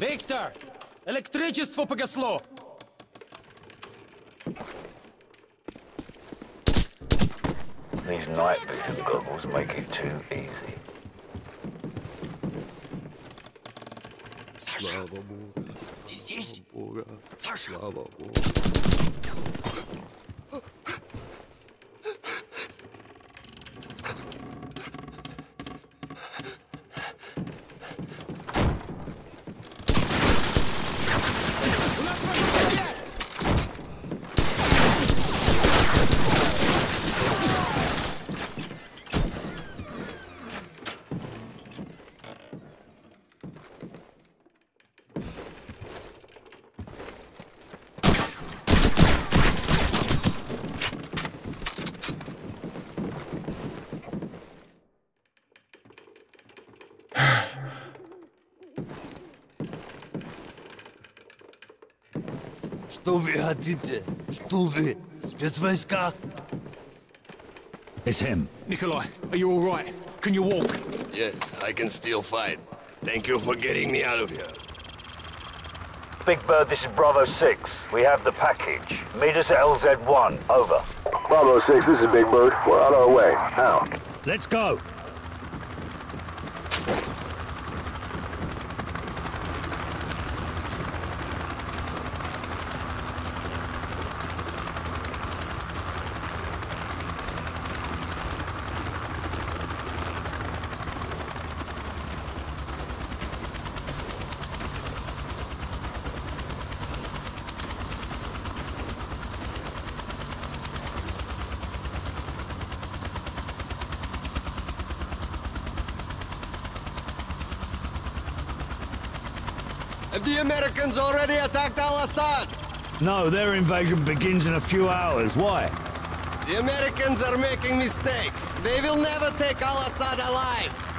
Виктор! Электричество погасло! These night vision goggles make it too easy. Саша! Ты здесь? Саша! Что вы хотите? Что вы? Спецвойска? It's him. Nikolai, are you all right? Can you walk? Yes, I can still fight. Thank you for getting me out of here. Big Bird, this is Bravo 6. We have the package. Meet us at LZ1. Over. Bravo 6, this is Big Bird. We're on our way. How? Let's go. Have the Americans already attacked Al-Assad? No, their invasion begins in a few hours. Why? The Americans are making mistake. They will never take Al-Assad alive.